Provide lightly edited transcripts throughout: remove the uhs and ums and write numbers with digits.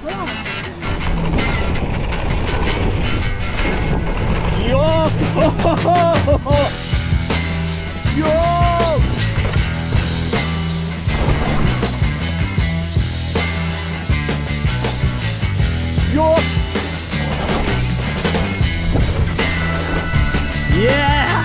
Yo! Yo! Yo! Yeah!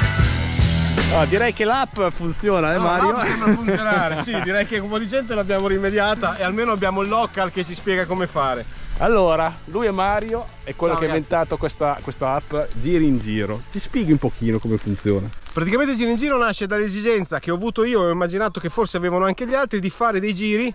Oh, direi che l'app funziona, Mario? L'app sembra funzionare, sì, direi che un po' di gente l'abbiamo rimediata e almeno abbiamo il local che ci spiega come fare. Allora, lui è Mario, è quello Ciao, che ha inventato questa app Giri in Giro. Ti spieghi un pochino come funziona? Praticamente Giro in Giro nasce dall'esigenza che ho avuto io e ho immaginato che forse avevano anche gli altri di fare dei giri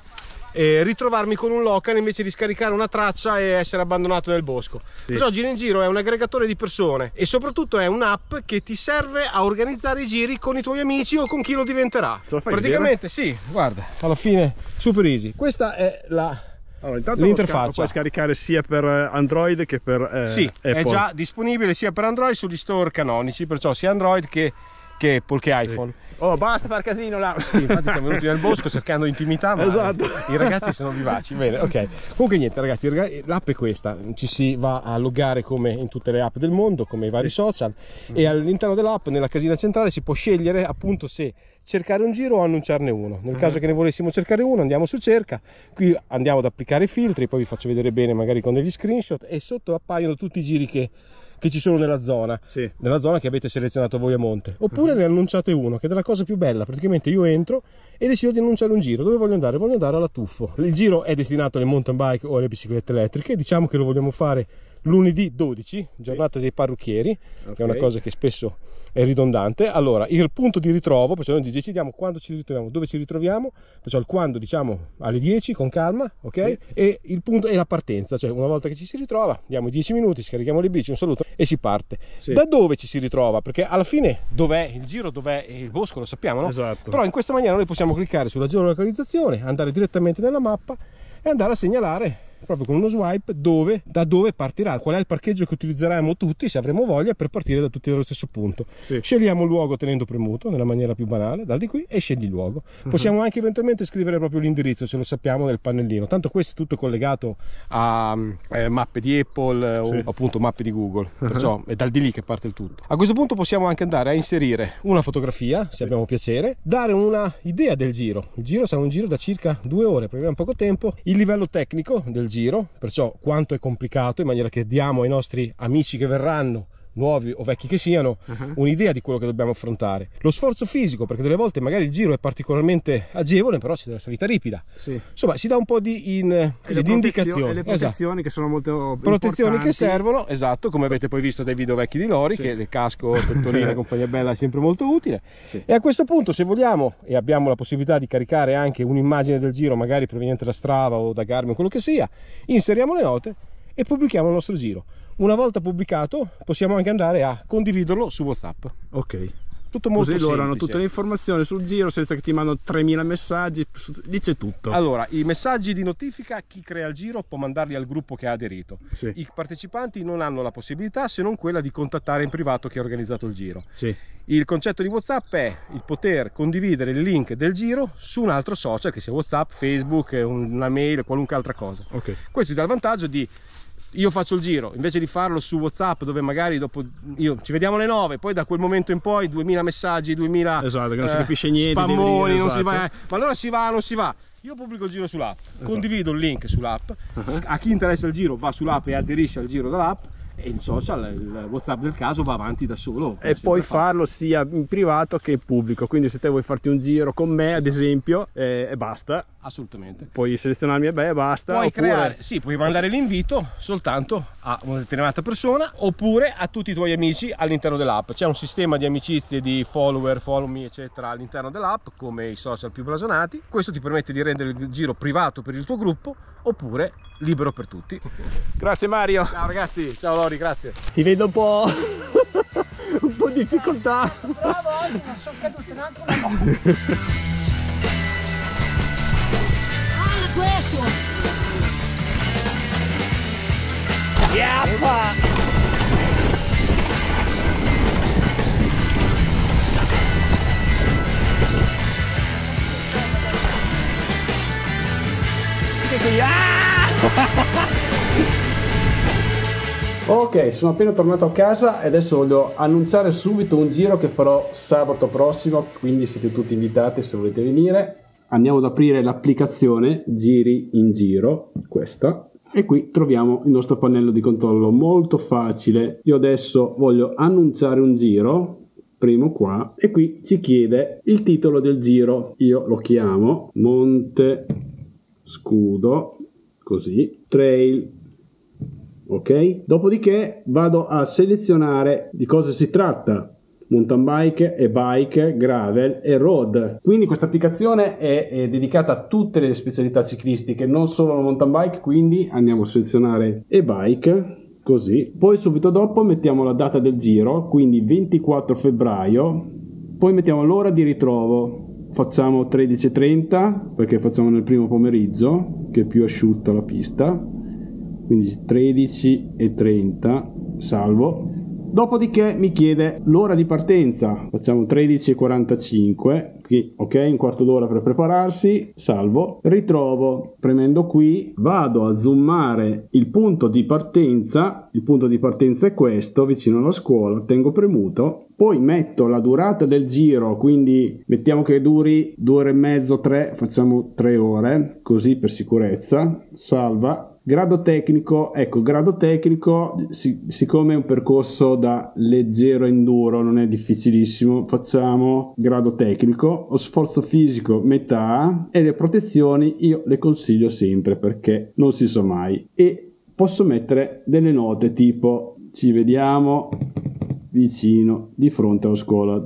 e ritrovarmi con un local invece di scaricare una traccia e essere abbandonato nel bosco. Sì. Perciò Giro in Giro è un aggregatore di persone e soprattutto è un'app che ti serve a organizzare i giri con i tuoi amici o con chi lo diventerà. Praticamente sì, guarda, alla fine super easy. Questa è l'interfaccia. Lo puoi scaricare sia per Android che per sì, Apple. è già disponibile sia per Android sugli store canonici, perciò sia Android che Apple che iPhone. Sì. Oh, basta far casino là. Sì, infatti siamo venuti nel bosco cercando intimità, ma esatto. I ragazzi sono vivaci. Bene, ok. Comunque niente ragazzi, l'app è questa, ci si va a loggare come in tutte le app del mondo, come i vari social, e all'interno dell'app, nella casina centrale, si può scegliere appunto se cercare un giro o annunciarne uno. Nel caso che ne volessimo cercare uno, andiamo su cerca, qui andiamo ad applicare i filtri, poi vi faccio vedere bene magari con degli screenshot, e sotto appaiono tutti i giri che ci sono nella zona, sì, nella zona che avete selezionato voi a monte, oppure ne annunciate uno, che è la cosa più bella. Praticamente io entro e decido di annunciare un giro. Dove voglio andare? Voglio andare alla Tuffo. Il giro è destinato alle mountain bike o alle biciclette elettriche. Diciamo che lo vogliamo fare lunedì 12, giornata dei parrucchieri, che è una cosa che spesso è ridondante. Allora, il punto di ritrovo, perciò noi decidiamo quando ci ritroviamo, dove ci ritroviamo, perciò il quando diciamo alle 10 con calma, ok? Sì. E il punto è la partenza, cioè una volta che ci si ritrova, diamo 10 minuti, scarichiamo le bici, un saluto e si parte. Sì. Da dove ci si ritrova? Perché alla fine dov'è il giro, dov'è il bosco, lo sappiamo, no? Esatto. Però in questa maniera noi possiamo cliccare sulla geolocalizzazione, andare direttamente nella mappa e andare a segnalare proprio con uno swipe da dove partirà, qual è il parcheggio che utilizzeremo tutti, se avremo voglia, per partire da tutti dallo stesso punto. Sì. Scegliamo il luogo tenendo premuto nella maniera più banale, dal di qui, e scegli il luogo. Possiamo anche eventualmente scrivere proprio l'indirizzo, se lo sappiamo, nel pannellino. Tanto questo è tutto collegato a mappe di Apple o appunto mappe di Google, perciò è dal di lì che parte il tutto. A questo punto possiamo anche andare a inserire una fotografia, se abbiamo piacere, dare una idea del giro. Il giro sarà un giro da circa 2 ore, perché abbiamo poco tempo, il livello tecnico del giro, perciò quanto è complicato, in maniera che diamo ai nostri amici che verranno, nuovi o vecchi che siano, un'idea di quello che dobbiamo affrontare. Lo sforzo fisico, perché delle volte magari il giro è particolarmente agevole, però c'è della salita ripida. Sì. Insomma, si dà un po' di indicazioni. E le protezioni, esatto, che sono molto protezioni importanti, che servono, esatto, come avete poi visto dai video vecchi di Lori, che il casco, pettorina e compagnia bella è sempre molto utile. Sì. E a questo punto, se vogliamo e abbiamo la possibilità di caricare anche un'immagine del giro, magari proveniente da Strava o da Garmin, quello che sia, inseriamo le note e pubblichiamo il nostro giro. Una volta pubblicato possiamo anche andare a condividerlo su WhatsApp. Ok. Tutto molto semplice. Loro hanno tutte le informazioni sul giro senza che ti mandano 3000 messaggi, lì c'è tutto. Allora, i messaggi di notifica, chi crea il giro può mandarli al gruppo che ha aderito. Sì. I partecipanti non hanno la possibilità, se non quella di contattare in privato chi ha organizzato il giro. Sì. Il concetto di WhatsApp è il poter condividere il link del giro su un altro social, che sia WhatsApp, Facebook, una mail, qualunque altra cosa. Okay. Questo ti dà il vantaggio di: io faccio il giro, invece di farlo su WhatsApp, dove magari dopo ci vediamo alle 9, poi da quel momento in poi 2000 messaggi, 2000 esatto, che non si capisce niente, spammoni, non si va, ma allora si va, non si va. Io pubblico il giro sull'app, condivido il link sull'app, a chi interessa il giro va sull'app e aderisce al giro dall'app, e il social, il WhatsApp del caso, va avanti da solo. E puoi farlo sia in privato che in pubblico, quindi se te vuoi farti un giro con me, ad esempio, e basta. Assolutamente. Puoi selezionarmi e basta. Puoi creare, sì, puoi mandare l'invito soltanto a una determinata persona oppure a tutti i tuoi amici all'interno dell'app. C'è un sistema di amicizie, di follower, follow me, eccetera, all'interno dell'app, come i social più blasonati. Questo ti permette di rendere il giro privato per il tuo gruppo oppure libero per tutti. Grazie Mario. Ciao ragazzi, ciao Lori, grazie. Ti vedo un po' un po' di difficoltà. Bravo, oggi non sono caduto neanche una volta. Questo! Yappa! Che Ok, sono appena tornato a casa e adesso voglio annunciare subito un giro che farò sabato prossimo, quindi siete tutti invitati se volete venire. Andiamo ad aprire l'applicazione Giri in Giro, questa, e qui troviamo il nostro pannello di controllo molto facile. Io adesso voglio annunciare un giro, primo qua, e qui ci chiede il titolo del giro. Io lo chiamo Monte Scudo, così, Trail. Ok, dopodiché vado a selezionare di cosa si tratta: mountain bike, e-bike, gravel e road. Quindi questa applicazione è dedicata a tutte le specialità ciclistiche, non solo la mountain bike, quindi andiamo a selezionare e-bike, così. Poi subito dopo mettiamo la data del giro, quindi 24 febbraio, poi mettiamo l'ora di ritrovo, facciamo 13:30 perché facciamo nel primo pomeriggio che è più asciutta la pista, quindi 13:30, salvo. Dopodiché mi chiede l'ora di partenza, facciamo 13:45, qui ok, un quarto d'ora per prepararsi, salvo, ritrovo. Premendo qui vado a zoomare il punto di partenza è questo, vicino alla scuola, tengo premuto, poi metto la durata del giro, quindi mettiamo che duri 2 ore e mezzo, 3, facciamo 3 ore, così per sicurezza, salva. Grado tecnico, ecco, grado tecnico, siccome è un percorso da leggero enduro, non è difficilissimo, facciamo grado tecnico. O sforzo fisico metà, e le protezioni io le consiglio sempre perché non si sa mai, e posso mettere delle note tipo ci vediamo vicino, di fronte alla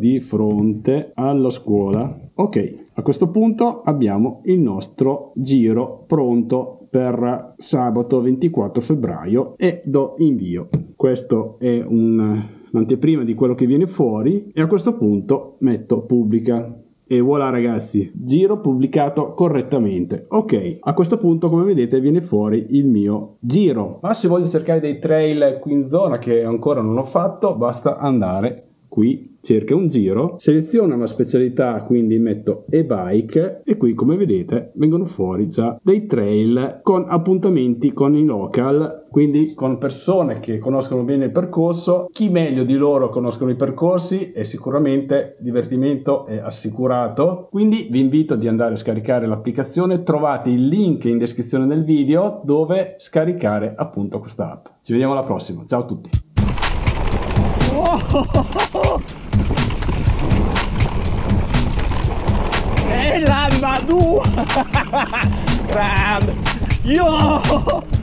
scuola, ok. A questo punto abbiamo il nostro giro pronto per sabato 24 febbraio e do invio. Questo è un'anteprima di quello che viene fuori, e a questo punto metto pubblica. E voilà ragazzi, giro pubblicato correttamente. Ok, a questo punto come vedete viene fuori il mio giro. Ma se voglio cercare dei trail qui in zona che ancora non ho fatto, basta andare qui, cerca un giro, seleziona la specialità, quindi metto e-bike, e qui come vedete vengono fuori già dei trail con appuntamenti con i local, quindi con persone che conoscono bene il percorso. Chi meglio di loro conoscono i percorsi, e sicuramente divertimento è assicurato. Quindi vi invito di andare a scaricare l'applicazione, trovate il link in descrizione del video dove scaricare appunto questa app. Ci vediamo alla prossima, ciao a tutti. Bella Madu! Grande! Io!